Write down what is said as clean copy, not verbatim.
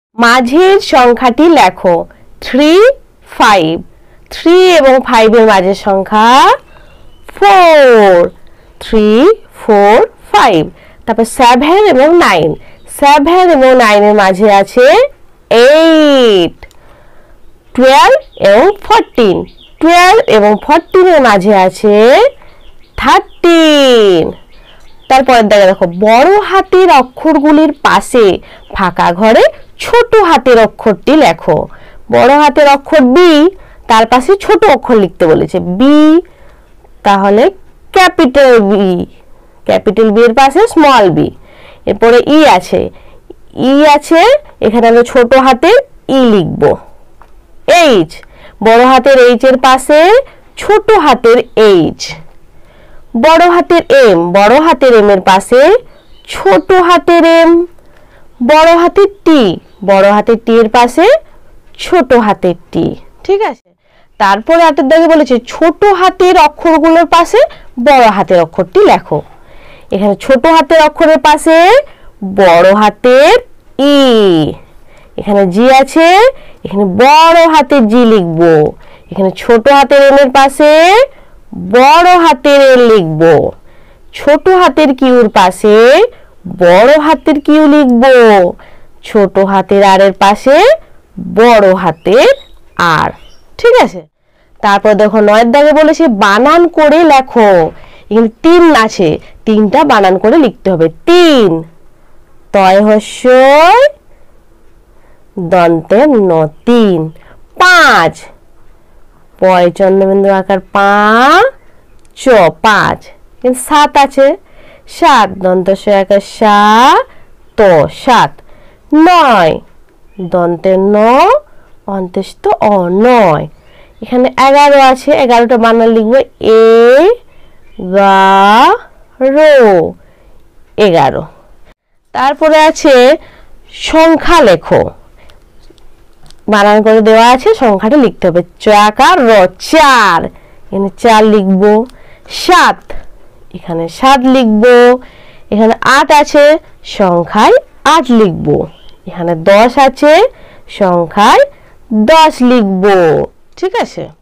মাঝের সংখ্যাটি লেখো। 3 5 3 এবং 5 এর মাঝের সংখ্যা 4 3 4 5। তারপর 7 এবং 9 7 এবং 9 এর মাঝে আছে 8 12 এবং 14 12 এবং 14 এর মাঝে আছে 13। তারপরে দেখো বড় হাতের অক্ষরগুলির পাশে ফাঁকা ঘরে ছোট হাতের অক্ষরটি লেখো। বড় হাতের অক্ষর বি, তার পাশে ছোট অক্ষর লিখতে বলেছে বি, তাহলে ক্যাপিটাল বি, ক্যাপিটাল বি এর পাশে স্মল বি। এরপরে ই আছে, ই আছে, এখানে আমরা ছোট হাতের ই লিখব। এইচ, বড় হাতের এইচ এর পাশে ছোট হাতের এইচ। বড় হাতের এম, বড় হাতের এম এর পাশে ছোট হাতের এম। বড় হাতের টি, বড় হাতের টি এর পাশে ছোট হাতের টি। ঠিক আছে, তারপরে হাতের দাগে বলেছে ছোট হাতের অক্ষরগুলোর পাশে বড় হাতের অক্ষরটি লেখো। এখানে ছোট হাতের অক্ষরের পাশে বড় হাতের ই, এখানে জি আছে, এখানে বড় হাতের জি লিখবো। এখানে ছোট হাতের এম এর পাশে বড় হাতের এল লিখবো। ছোট হাতের কিউর পাশে বড় হাতের কিউ লিখবো। ছোট হাতের আর এর পাশে বড় হাতের আর। ঠিক আছে, তারপর দেখো 9 এর দাগে বলেছে বানান করে লেখো। এখানে 3 আছে, 3টা বানান করে লিখতে হবে। 3 তয় হস্যই দন্তে ন 3। 5 পয় চন্দ্রবিন্দু আকার পা চ 5। 7 আছে, 7 দন্তস্ব আকার সা ত 7। 9 দন্তের ন অন্ত্যেষ্ঠ অ 9। এখানে 11 আছে, 11টা বানান লিখবো এ গা রো 11। তারপরে আছে সংখ্যা লেখো, বানান করে দেওয়া আছে, সংখ্যাটা লিখতে হবে। চ আকার র 4, এখানে 4 লিখবো। 7 এখানে 7 লিখবো। এখানে 8 আছে, সংখ্যায় 8 লিখবো। এখানে 10 আছে, সংখ্যায় 10 লিখবো। ঠিক আছে।